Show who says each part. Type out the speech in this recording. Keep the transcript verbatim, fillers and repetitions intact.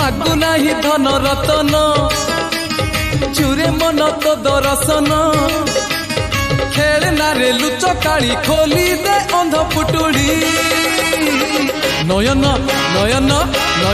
Speaker 1: मागु नाही धन रतन चुरे मन तो दर्शन खेलना रे लुच काली खोली दे अंध पुटुड़ी नयन नयन